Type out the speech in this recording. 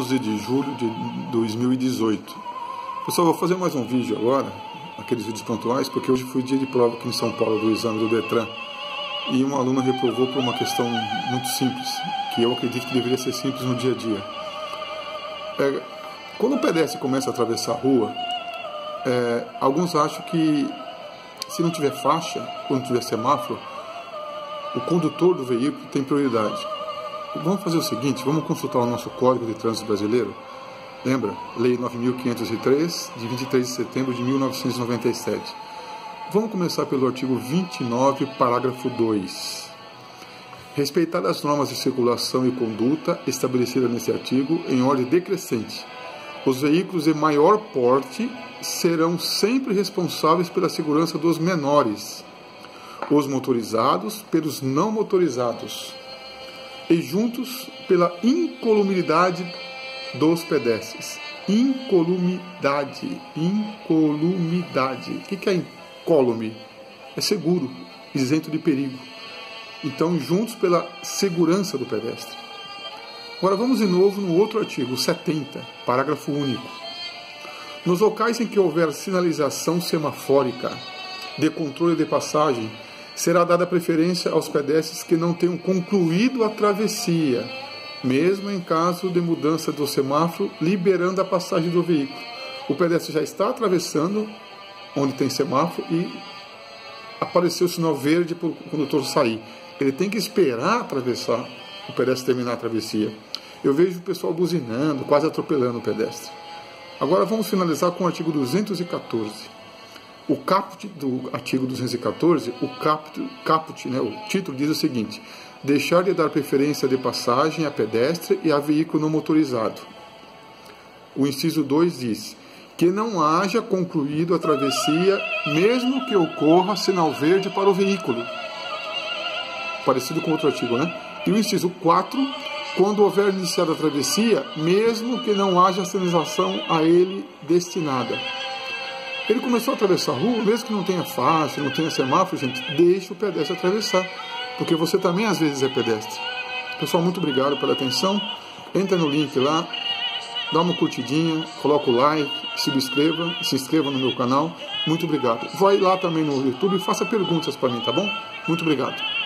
12 de julho de 2018. Pessoal, vou fazer mais um vídeo agora, aqueles vídeos pontuais, porque hoje foi dia de prova aqui em São Paulo do exame do Detran. E uma aluna reprovou por uma questão muito simples, que eu acredito que deveria ser simples no dia a dia. Quando o pedestre começa a atravessar a rua, alguns acham que se não tiver faixa, quando tiver semáforo, o condutor do veículo tem prioridade. Vamos fazer o seguinte, vamos consultar o nosso Código de Trânsito Brasileiro. Lembra? Lei 9.503, de 23 de setembro de 1997. Vamos começar pelo artigo 29, parágrafo 2. Respeitar as normas de circulação e conduta estabelecidas nesse artigo em ordem decrescente. Os veículos de maior porte serão sempre responsáveis pela segurança dos menores, os motorizados pelos não motorizados, e juntos pela incolumidade dos pedestres. Incolumidade. O que é incólume? É seguro, isento de perigo. Então, juntos pela segurança do pedestre. Agora vamos de novo no outro artigo, 70, parágrafo único. Nos locais em que houver sinalização semafórica de controle de passagem, será dada preferência aos pedestres que não tenham concluído a travessia, mesmo em caso de mudança do semáforo, liberando a passagem do veículo. O pedestre já está atravessando onde tem semáforo e apareceu o sinal verde para o condutor sair. Ele tem que esperar atravessar, o pedestre terminar a travessia. Eu vejo o pessoal buzinando, quase atropelando o pedestre. Agora vamos finalizar com o artigo 214. O caput do artigo 214, o título diz o seguinte: deixar de dar preferência de passagem a pedestre e a veículo não motorizado. O inciso 2 diz que não haja concluído a travessia, mesmo que ocorra sinal verde para o veículo. Parecido com outro artigo, né? E o inciso 4, quando houver iniciado a travessia, mesmo que não haja sinalização a ele destinada. Ele começou a atravessar a rua, mesmo que não tenha faixa, não tenha semáforo, gente, deixa o pedestre atravessar, porque você também às vezes é pedestre. Pessoal, muito obrigado pela atenção. Entra no link lá, dá uma curtidinha, coloca o like, se inscreva no meu canal. Muito obrigado. Vai lá também no YouTube e faça perguntas para mim, tá bom? Muito obrigado.